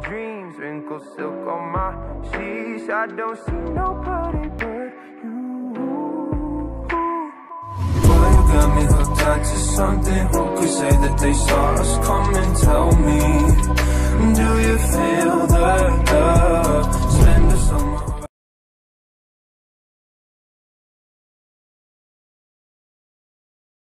dreams, wrinkled silk on my sheets. I don't see nobody but you. Boy, you got me hooked onto something. Who could say that they saw us? Come and tell me, do you feel the love?